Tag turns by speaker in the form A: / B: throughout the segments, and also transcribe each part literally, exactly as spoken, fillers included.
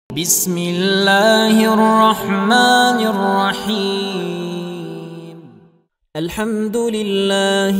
A: بسم الله الرحمن الرحيم. الحمد لله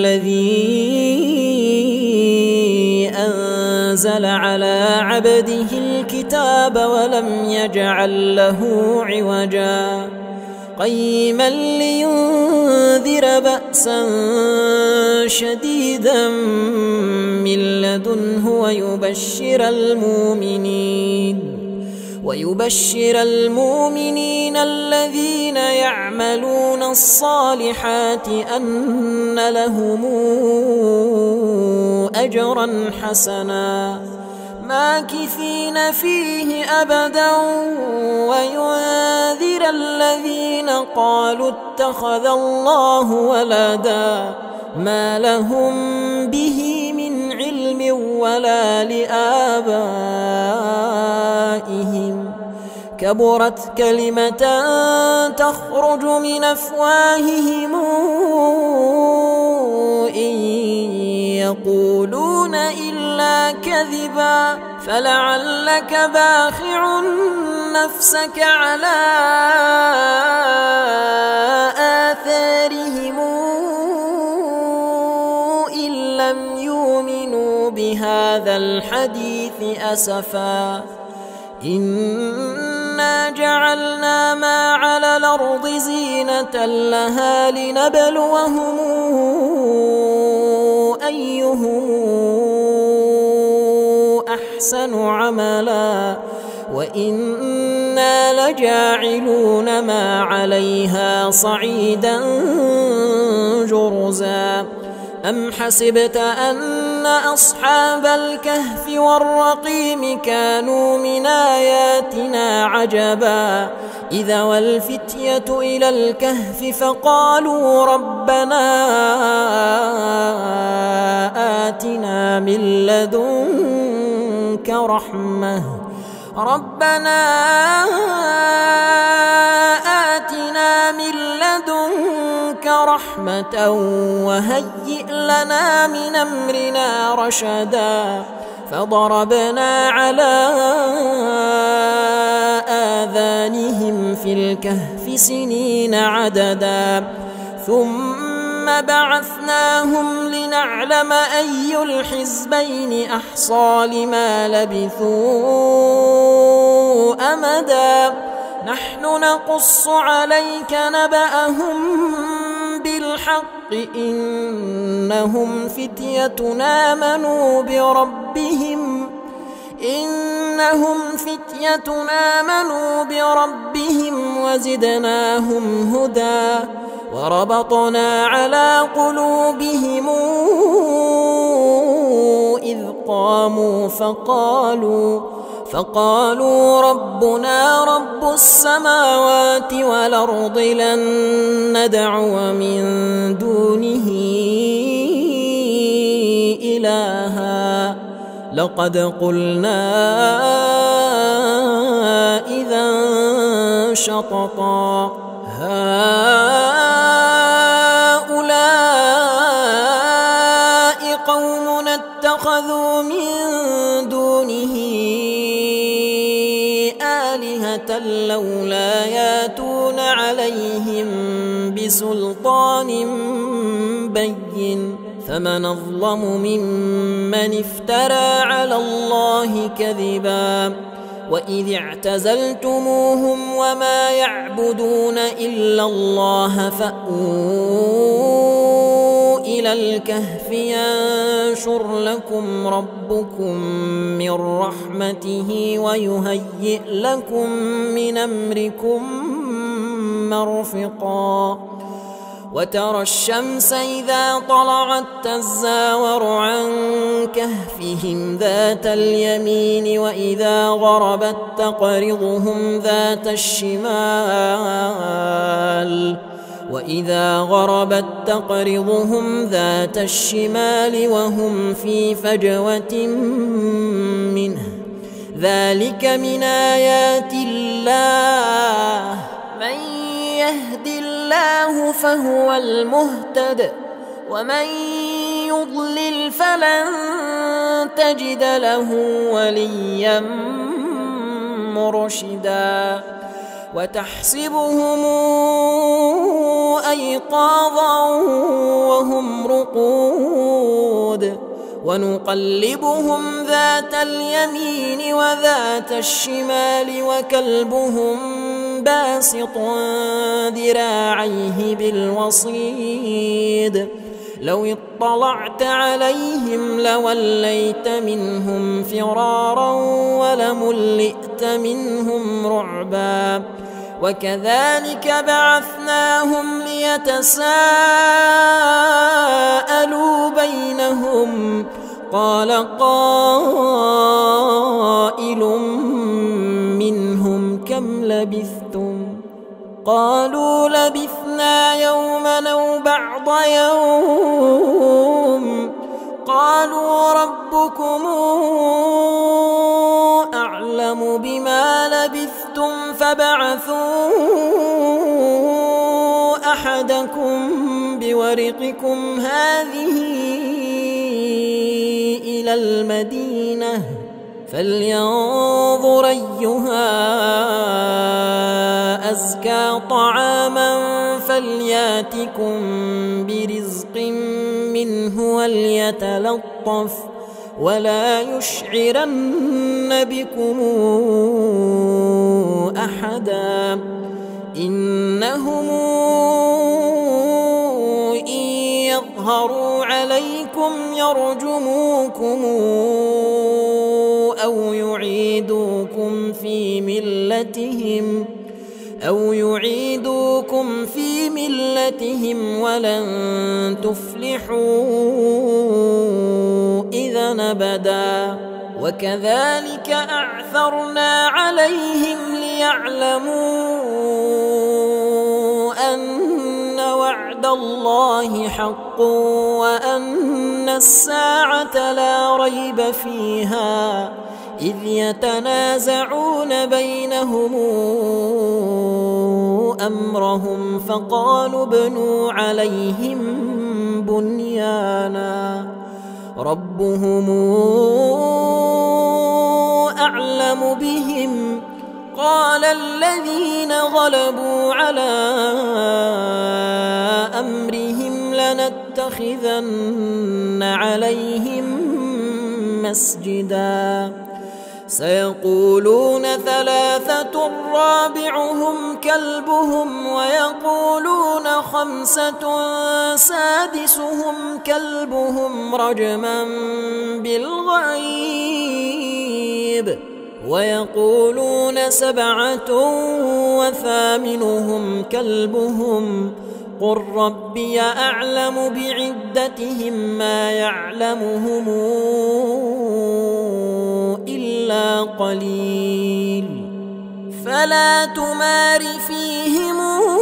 A: الذي أنزل على عبده الكتاب ولم يجعل له عوجا قيما لينذر بأسا شديدا من لدنه ويبشر المؤمنين ويبشر المؤمنين الذين يعملون الصالحات أن لهم أجرا حسنا ماكثين فيه أبدا وينذر الذين قالوا اتخذ الله ولدا ما لهم به من علم ولا لآبائهم كبرت كلمة تخرج من أفواههم إن يقولون إلا كذبا فلعلك باخع نفسك على آثارهم إن لم يؤمنوا بهذا الحديث أسفا إنا جعلنا ما على الأرض زينة لها لنبلوهم أيهم أحسن عملا وإنا لجاعلون ما عليها صعيدا جرزا أم حسبت أن أصحاب الكهف والرقيم كانوا من آياتنا عجبا إذا والفتية إلى الكهف فقالوا ربنا آتنا من لدنك رحمة ربنا آتنا من لدنك رحمة وهيئ لنا من أمرنا رشدا فضربنا على آذانهم في الكهف سنين عددا ثم بعثناهم لنعلم أي الحزبين أحصى لما لبثوا أمدا نحن نقص عليك نبأهم بالحق إنهم فتية آمنوا بربهم إنهم فتية آمنوا بربهم وزدناهم هدى وربطنا على قلوبهم إذ قاموا فقالوا فقالوا ربنا رب السماوات والأرض لن ندعو من دونه إلها لقد قلنا إذا شططا هؤلاء قوم اتخذوا من دونه آلهة لولا ياتون عليهم بسلطان بين فمن أظلم ممن افترى على الله كذبا وإذ اعتزلتموهم وما يعبدون إلا الله فأووا إلى الكهف ينشر لكم ربكم من رحمته ويهيئ لكم من أمركم مرفقا وترى الشمس إذا طلعت تزاور عن كهفهم ذات اليمين وإذا غربت تقرضهم ذات الشمال وإذا غربت تقرضهم ذات الشمال وهم في فجوة منه ذلك من آيات الله من يهد الله فهو المهتد ومن يضلل فلن تجد له وليا مرشدا وتحسبهم أيقاظا وهم رقود ونقلبهم ذات اليمين وذات الشمال وكلبهم باسط ذراعيه بالوصيد لو اطلعت عليهم لوليت منهم فرارا ولملئت منهم رعبا وكذلك بعثناهم ليتساءلوا بينهم قال قائل منهم كم لبثتم قالوا لبثنا يوما أو بعض يوم قالوا ربكم أعلم بما لبثتم فابعثوا أحدكم بورقكم هذه إلى المدينة فلينظر أيها أزكى طعاما فلياتكم برزق منه وليتلطف ولا يشعرن بكم أحدا إنهم إن يظهروا عليكم يرجموكم أو يعيدوكم في ملتهم أو يعيدوكم في ملتهم ولن تفلحوا إذا أبدا وكذلك أعثرنا عليهم ليعلموا أن وعد الله حق وأن الساعة لا ريب فيها إذ يتنازعون بينهم أمرهم فقالوا ابنوا عليهم بنيانا ربهم أعلم بهم قال الذين غلبوا على أمرهم لنتخذن عليهم مسجدا سيقولون ثلاثة رابعهم كلبهم ويقولون خمسة سادسهم كلبهم رجما بالغيب ويقولون سبعة وثامنهم كلبهم قل ربي أعلم بعدتهم ما يعلمهم إلا قليل فلا تمار فيهم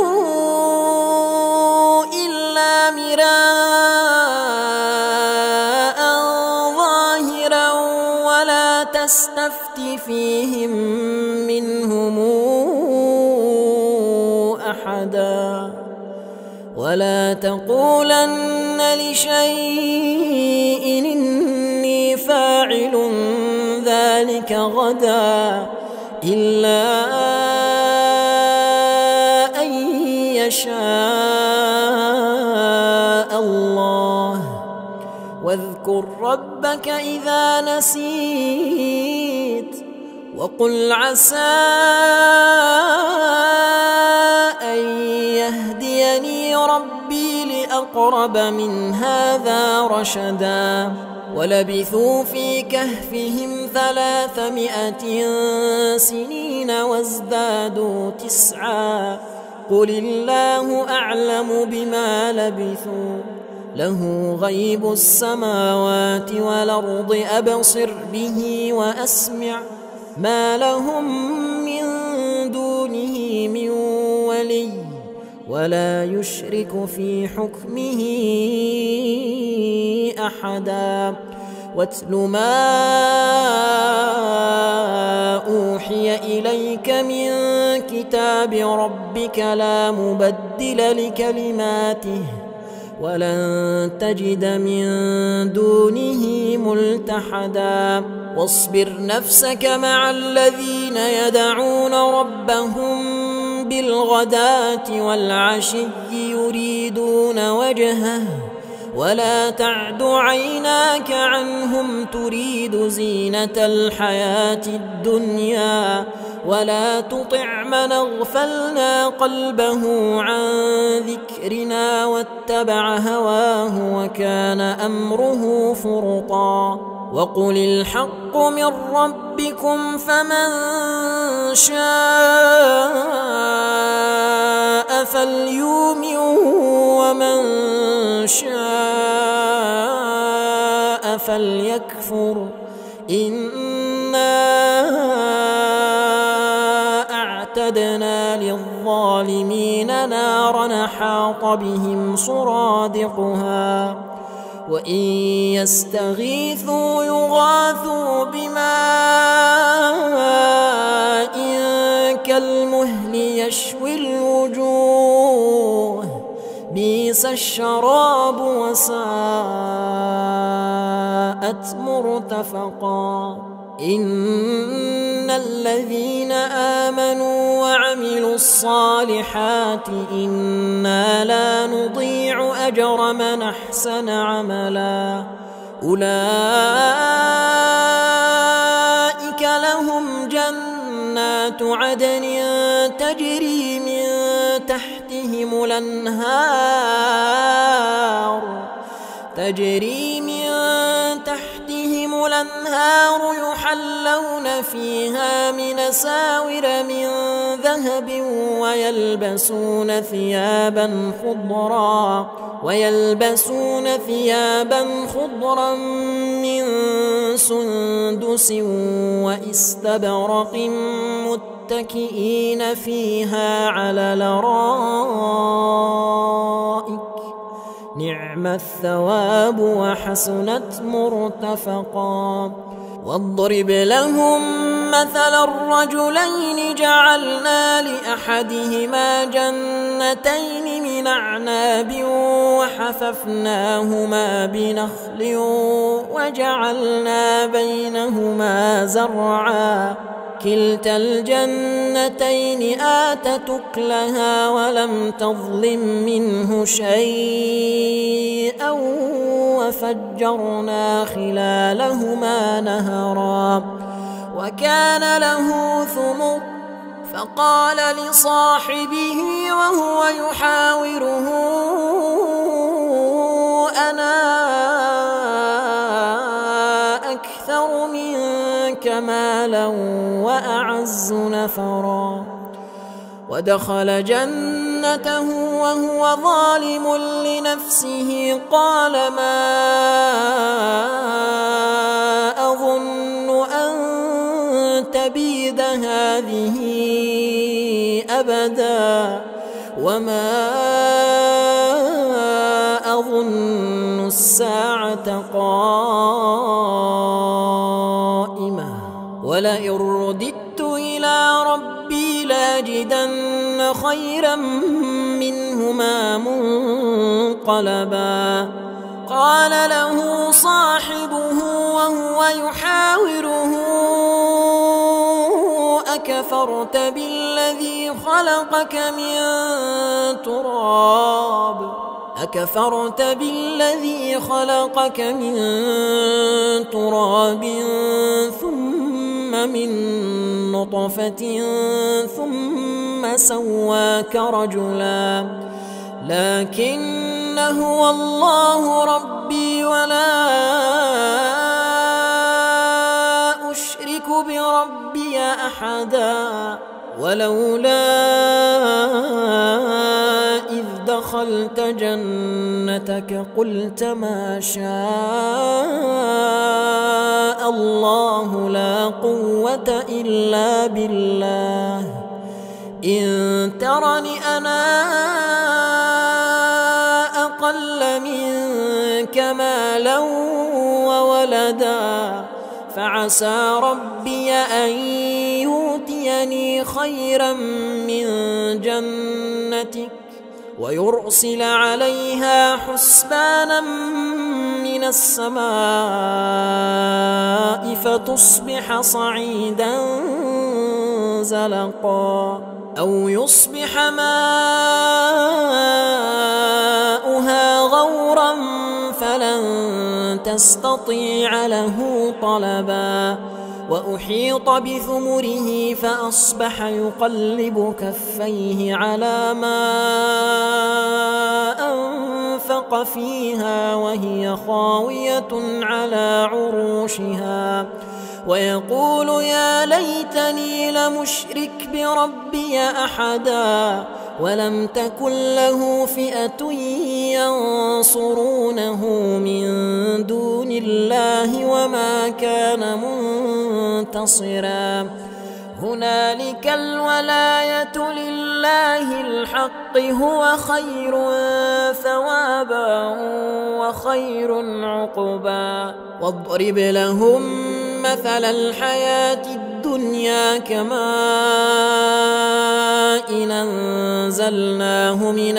A: إلا مراء ظاهرا ولا تستفت فيهم منهم أحدا ولا تقولن لشيء إني فاعل ذلك غدا إلا أن يشاء الله واذكر ربك إذا نسيت وقل عسى أن يهديني ربي لأقرب من هذا رشدا ولبثوا في كهفهم ثلاثمائة سنين وازدادوا تسعا قل الله أعلم بما لبثوا له غيب السماوات والأرض أبصر به وأسمع ما لهم من دونه من ولي ولا يشرك في حكمه أحدا واتل ما أوحي إليك من كتاب ربك لا مبدل لكلماته ولن تجد من دونه ملتحدا واصبر نفسك مع الذين يدعون ربهم بالغداة والعشي يريدون وجهه ولا تعد عيناك عنهم تريد زينة الحياة الدنيا ولا تطع من اغفلنا قلبه عن ذكرنا واتبع هواه وكان أمره فرطا وقل الحق من ربكم فمن شاء فليؤمن ومن شاء فليكفر إنا أعتدنا للظالمين نارا حاط بهم سرادقها وإن يستغيثوا يغاثوا بماء كالمهل يشوي الوجوه بئس الشراب وساءت مرتفقا إن الذين آمنوا وعملوا الصالحات إنا لا نضيع أجر من أحسن عملا أولئك لهم جنات عدن تجري من تحتهم الأنهار تجري من تحتهم الأنهار يحلون فيها من أساور من ذهب ويلبسون ثيابا خضرا ويلبسون ثيابا خضرا من سندس واستبرق متكئين فيها على الأرائك نعم الثواب وحسنت مرتفقا واضرب لهم مثل الرجلين جعلنا لأحدهما جنتين من أعناب وحففناهما بنخل وجعلنا بينهما زرعا كلتا الجنتين آتت أكلها ولم تظلم منه شيئا وفجرنا خلالهما نهرا وكان له ثمر فقال لصاحبه وهو يحاوره أنا أكثر منك مالا وأعز نفرا ودخل جنته وهو ظالم لنفسه قال ما أظن أن تبيد هذه أبدا وما أظن الساعة قائمة ولئن رددت إلى ربي لاجدن خيرا منهما منقلبا قال له صاحبه وهو يحاوره أكفرت بالذي خلقك من تراب أكفرت بالذي خلقك من تراب ثم من نطفة ثم سواك رجلا لكن هو الله ربي ولا أشرك بربي أحدا ولولا إذ دخلت جنتك قلت ما شاء الله لا قوة إلا بالله إن ترني أنا أقل منك مالا وولدا فعسى ربي أن يؤتيني خيرا من جنتك ويرسل عليها حسبانا من السماء فتصبح صعيدا زلقا أو يصبح ماؤها غورا فلن تستطيع له طلبا وأحيط بثمره فأصبح يقلب كفيه على ما أنفق فيها وهي خاوية على عروشها ويقول يا ليتني لمشرك بربي أحدا ولم تكن له فئة ينصرونه من دون الله وما كان منتصرا هنالك الولاية لله الحق هو خير ثوابا وخير عقبا واضرب لهم مثل الحياة الدنيا كماء أنزلناه من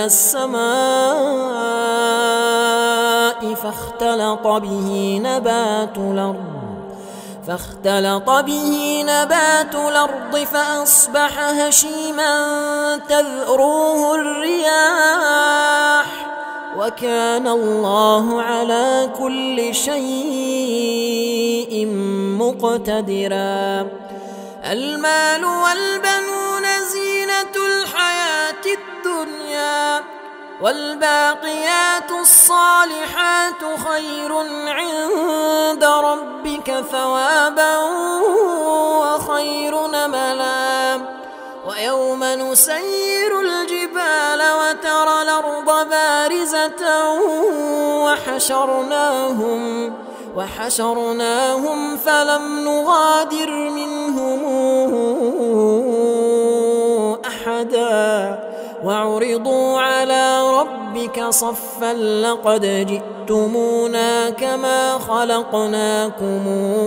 A: السماء فاختلط به نبات الأرض فاختلط به نبات الأرض فأصبح هشيما تذروه الرياح وكان الله على كل شيء مقتدرا المال والبنون زينة الحياة الدنيا والباقيات الصالحات خير عند ربك ثوابا وخير نملا ويوم نسير الجبال وترى الأرض بارزة وحشرناهم وحشرناهم فلم نغادر منهم أحدا وعرضوا على ربك صفا لقد جئتمونا كما خلقناكم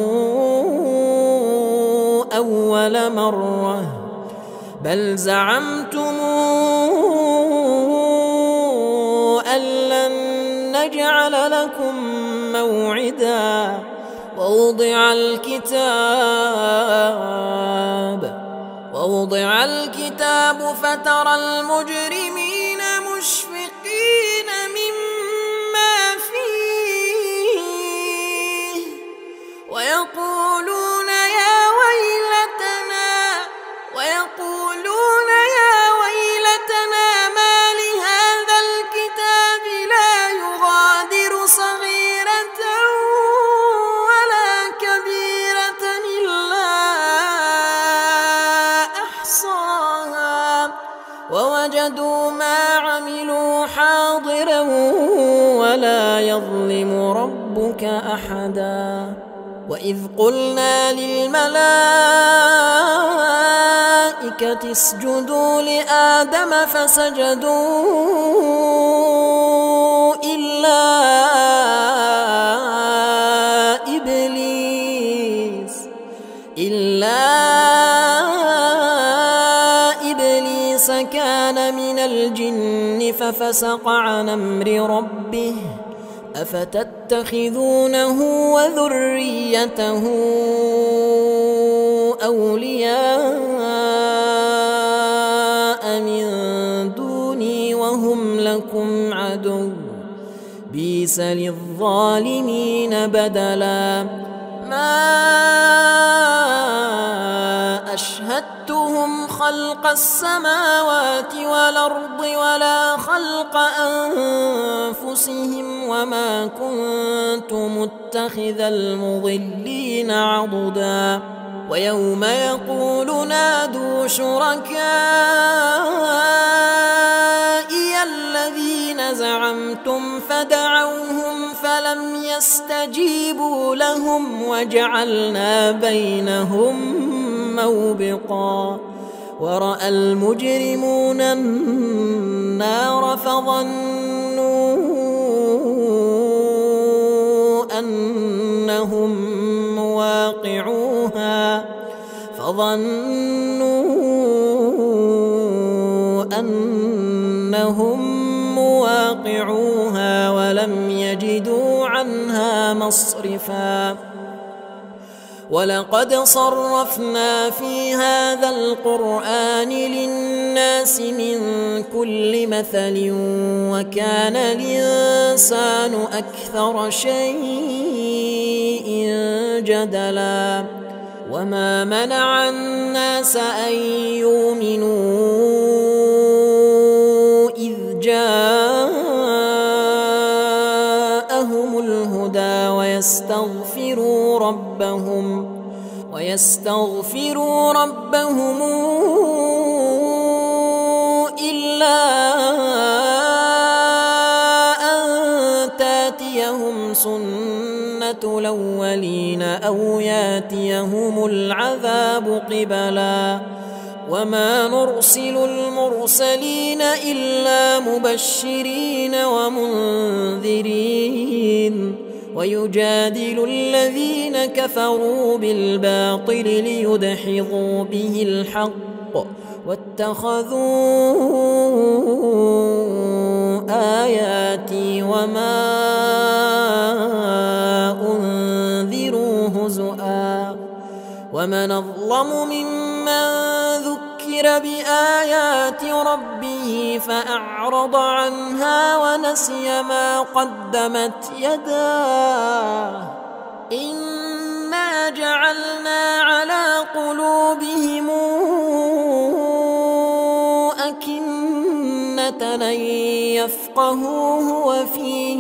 A: أول مرة بل زعمتم أن لن نجعل لكم موعدا ووضع الكتاب ووضع الكتاب فترى المجرمين مشفقين مما فيه ويقولون يا ويلتنا ويقولون يا ويلتنا ما لهذا الكتاب لا يغادر صغيرة ولا كبيرة إلا أحصاها ووجدوا ما عملوا حاضرا ولا يظلم ربك أحدا وإذ قلنا للملائكة اسجدوا لآدم فسجدوا إلا إبليس إلا إبليس كان من الجن ففسق عن أمر ربه أفتتخذونه وذريته أولياء من دوني وهم لكم عدو بئس للظالمين بدلا ما أشهدتهم خلق السماوات والأرض ولا خلق أنفسهم وما كنت متخذ المضلين عضدا ويوم يقول نادوا شركائي الذين زعمتم فدعوهم فلم يستجيبوا لهم وجعلنا بينهم موبقا ورأى المجرمون النار فظنوا أنهم مواقعوها فظنوا أنهم فقعوها ولم يجدوا عنها مصرفا ولقد صرفنا في هذا القرآن للناس من كل مثل وكان الإنسان أكثر شيء جدلا وما منع الناس أن يؤمنوا إذ جاءهم الهدى ويستغفروا ربهم ويستغفروا ربهم إلا أن تاتيهم سنة الأولين أو ياتيهم العذاب قبلا وما نرسل المرسلين إلا مبشرين ومنذرين ويجادل الذين كفروا بالباطل ليدحضوا به الحق واتخذوا آياتي وما أنذروا هزؤا ومن أظلم ممن ذكر بآيات ربه فأعرض عنها ونسي ما قدمت يداه إنا جعلنا على قلوبهم أكنة أن يفقهوه وفي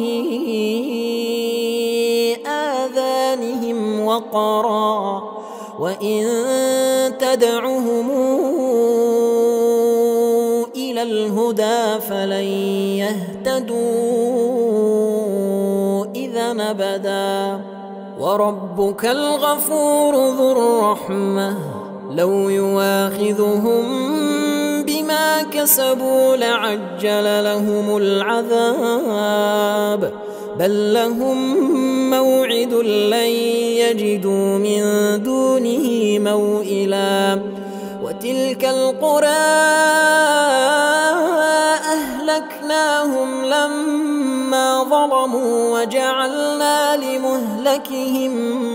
A: آذانهم وقرا وإن تدعهم إلى الهدى فلن يهتدوا إذا أبدا وربك الغفور ذو الرحمة لو يواخذهم بما كسبوا لعجل لهم العذاب بل لهم موعد لن يجدوا من دونه موئلا وتلك القرى أهلكناهم لما ظلموا وجعلنا لمهلكهم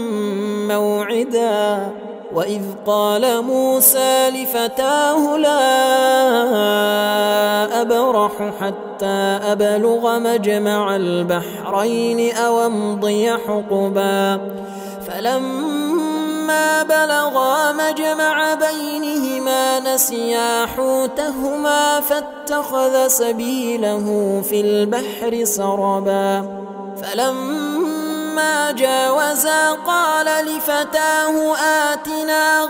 A: موعدا وإذ قال موسى لفتاه لا أبرح حتى أبلغ مجمع البحرين أو أمضي حقبا فلما بلغا مجمع بينهما نسيا حوتهما فاتخذ سبيله في البحر سربا فلما جاوزا قال لفتاه آتنا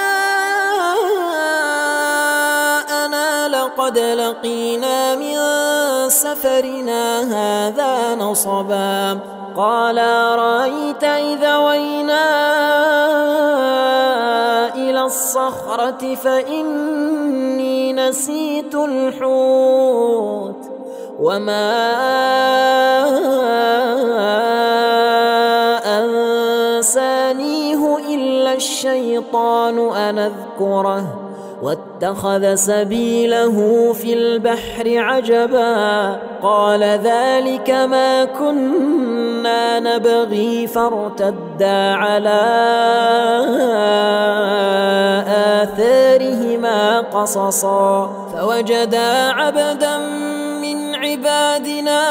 A: غداءنا لقد لقينا من سفرنا هذا نصبا قال أرأيت إذا وينا إلى الصخرة فإني نسيت الحوت وما أنسانيه إلا الشيطان أن أذكره واتخذ سبيله في البحر عجبا قال ذلك ما كنا نبغي فارتدا على آثارهما قصصا فوجدا عبدا من عبادنا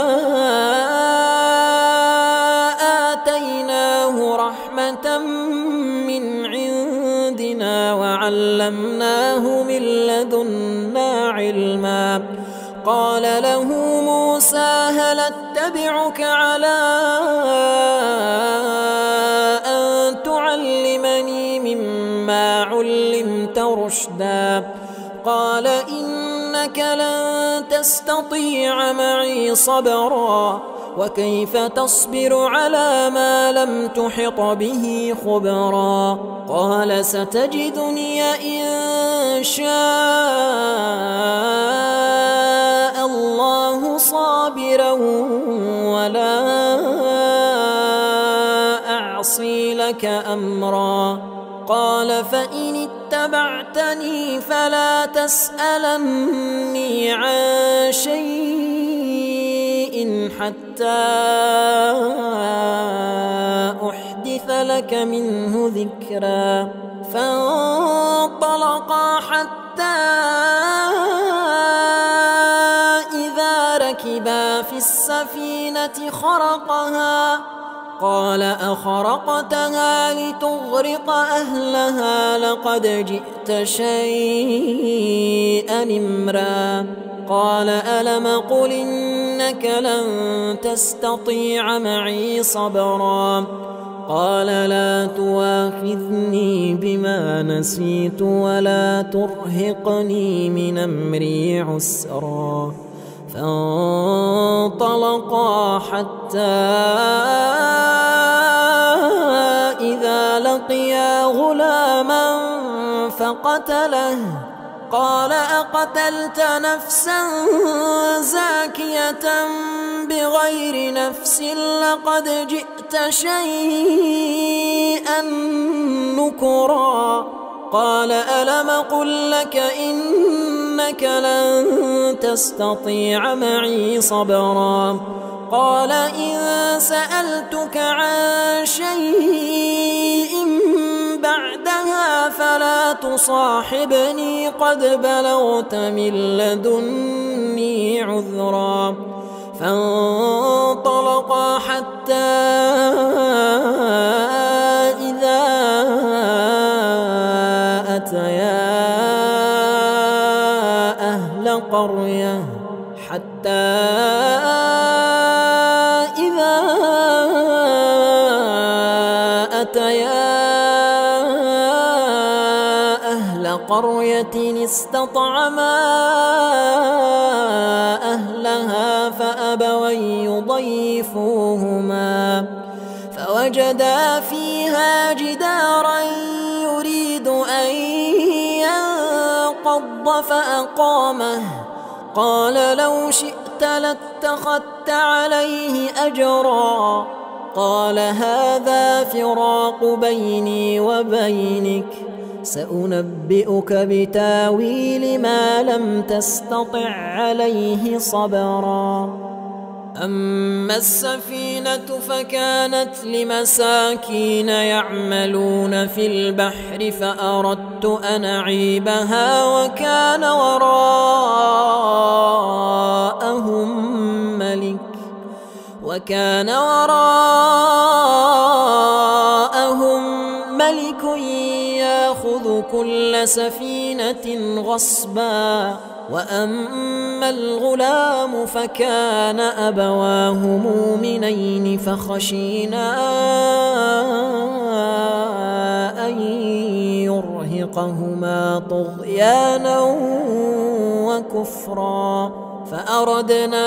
A: آتيناه رحمة من عندنا وعلمناه من لدنا علما قال له موسى هل اتبعك على أن تعلمني مما علمت رشدا قال إنك لن تستطيع معي صبرا وكيف تصبر على ما لم تحط به خبرا قال ستجدني إن شاء الله صابرا ولا أعصي لك أمرا قال فإن اتبعتني فلا تسألني عن شيء حتى أحدث لك منه ذكرا فانطلقا حتى إذا ركبا في السفينة خرقها قال أخرقتها لتغرق أهلها لقد جئت شيئا إمرا قال ألم قل إنك لن تستطيع معي صبرا قال لا تواخذني بما نسيت ولا ترهقني من أمري عسرا فانطلقا حتى إذا لقيا غلاما فقتله قال أقتلت نفسا زاكية بغير نفس لقد جئت شيئا نكرا قال ألم قل لك إنك لن تستطيع معي صبرا قال إن سألتك عن شيء بعدها فلا تصاحبني قد بلغت من لدني عذرا فانطلقا حتى إذا أتيا أهل قرية حتى إذا أتيا أهل قرية استطعما أهلها فأبوا يضيفوهما فوجدا فيها جدارا يريد أن ينقض فأقامه قال لو شئت لاتخذت عليه أجرا قال هذا فراق بيني وبينك سأنبئك بتاويل ما لم تستطع عليه صبرا أما السفينة فكانت لمساكين يعملون في البحر فأردت أن أعيبها وكان وراءهم ملك وكان وراءهم ملك يأخذ كل سفينة غصبا وأما الغلام فكان أبواه مؤمنين فخشينا أن يرهقهما طغيانا وكفرا فأردنا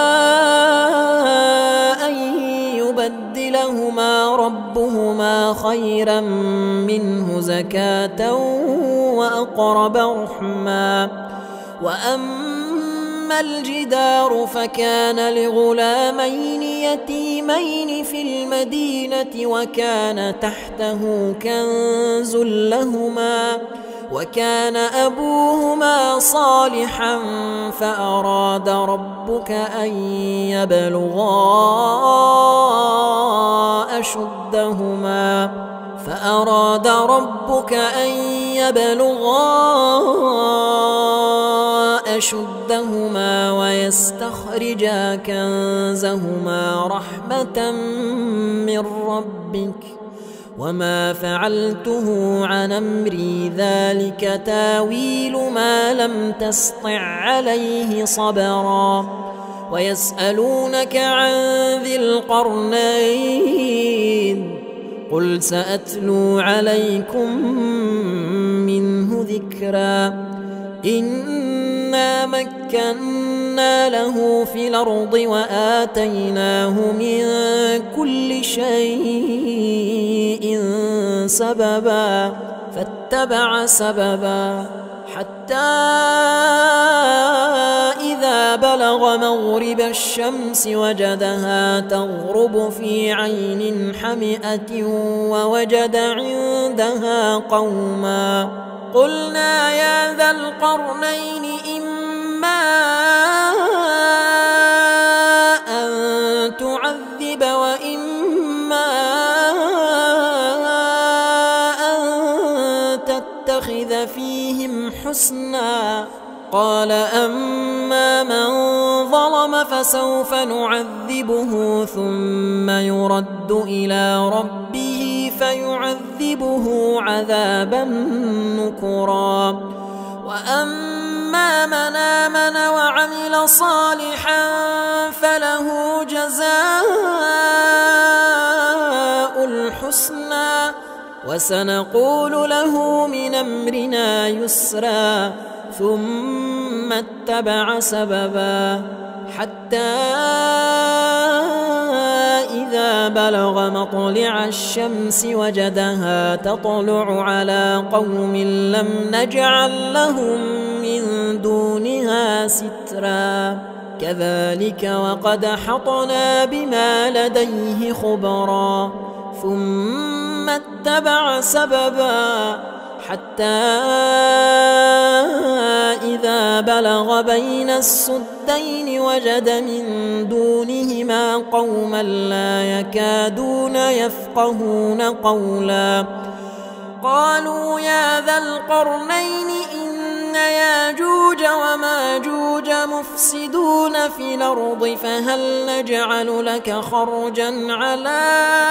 A: أن يبدلهما ربهما خيرا منه زكاة وأقرب رحما وأما الجدار فكان لغلامين يتيمين في المدينة وكان تحته كنز لهما وكان أبوهما صالحا فأراد ربك أن يبلغا أشدهما فأراد ربك أن يبلغا أشدهما ويستخرجا كنزهما رحمة من ربك وما فعلته عن أمري ذلك تاويل ما لم تسطع عليه صبرا ويسألونك عن ذي القرنين قل سأتلو عليكم منه ذكرا إنا مكنا له في الأرض وآتيناه من كل شيء سببا فاتبع سببا حتى إذا بلغ مغرب الشمس وجدها تغرب في عين حمئة ووجد عندها قوما قلنا يا ذا القرنين إما أن الحسنى. قال أما من ظلم فسوف نعذبه ثم يرد إلى ربه فيعذبه عذابا نكرا. وأما من آمن وعمل صالحا فله جزاء الحسنى وسنقول له من أمرنا يسرا. ثم اتبع سببا حتى إذا بلغ مطلع الشمس وجدها تطلع على قوم لم نجعل لهم من دونها سترا. كذلك وقد أحطنا بما لديه خبرا. ثم اتبع سببا حتى إذا بلغ بين السدين وجد من دونهما قوما لا يكادون يفقهون قولا. قالوا يا ذا القرنين إن ياجوج وماجوج مفسدون في الأرض فهل نجعل لك خرجا على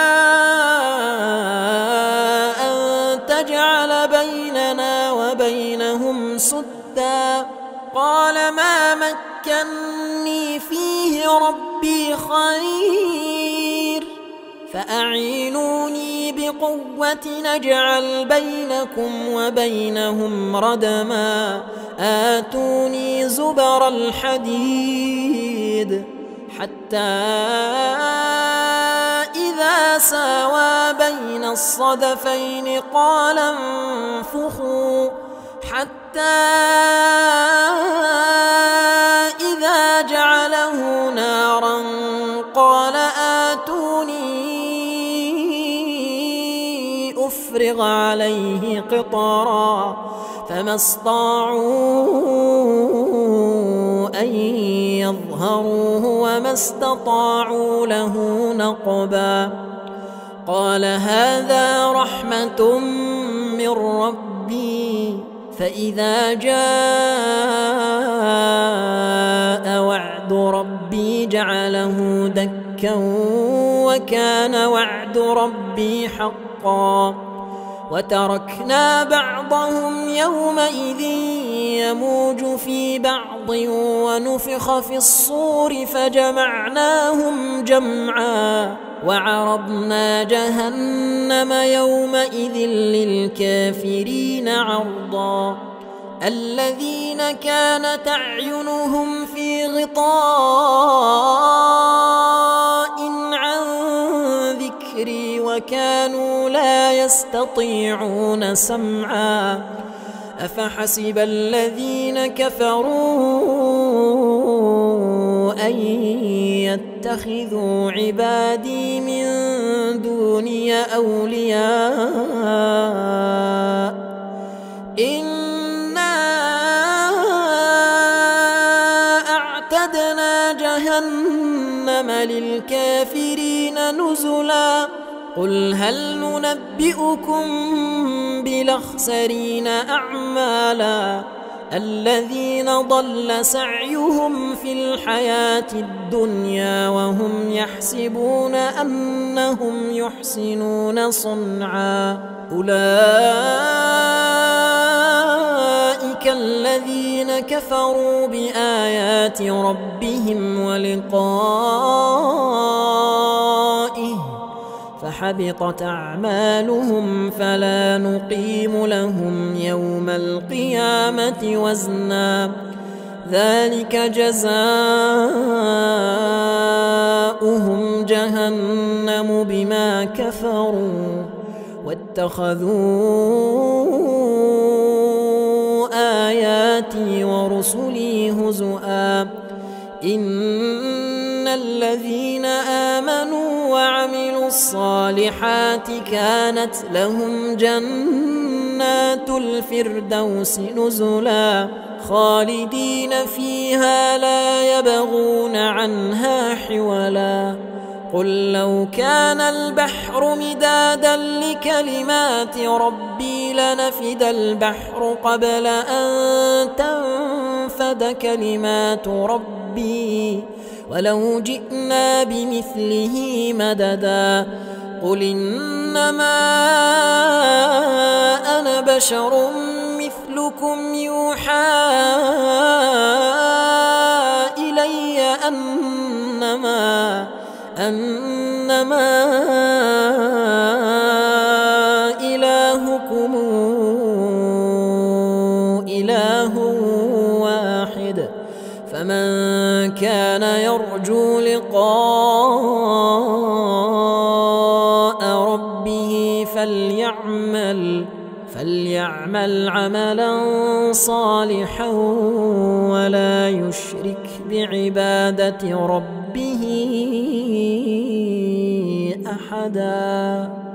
A: أن تجعل بيننا وبينهم سدا. قال ما مكني فيه ربي خير فأعينوني بقوة نجعل بينكم وبينهم ردما. آتوني زبر الحديد حتى إذا ساوى بين الصدفين قال انفخوا حتى إذا جعله نارا قال آتوني أفرغ عليه قطرا. فما استطاعوا أن يظهروه وما استطاعوا له نقبا. قال هذا رحمة من ربي فإذا جاء وعد ربي جعله دكا وكان وعد ربي حقا. وتركنا بعضهم يومئذ يموج في بعض ونفخ في الصور فجمعناهم جمعا. وعرضنا جهنم يومئذ للكافرين عرضا. الذين كانت أعينهم في غطاء عن ذكري وكانوا لا يستطيعون سمعا. أفحسب الذين كفروا أن يتخذوا عبادي من دوني أولياء إنا أعتدنا جهنم للكافرين نزلا. قل هل ننبئكم بالأخسرين أعمالا الذين ضل سعيهم في الحياة الدنيا وهم يحسبون أنهم يحسنون صنعا. أولئك الذين كفروا بآيات ربهم ولقائه فحبطت أعمالهم فلا نقيم لهم يوم القيامة وزنا. ذلك جزاؤهم جهنم بما كفروا واتخذوا آياتي ورسلي هزؤا. إن الذين آمنوا وعملوا الصالحات كانت لهم جنات الفردوس نزلا خالدين فيها لا يبغون عنها حولا. قل لو كان البحر مدادا لكلمات ربي لنفد البحر قبل أن تنفد كلمات ربي ولو جئنا بمثله مددا قل إنما أنا بشر مثلكم يوحى إلي أنما أنما إلهكم إله واحد فمن كان يرجو لقاء ربه فليعمل فليعمل عملا صالحا ولا يشرك بعبادة ربه أحدا.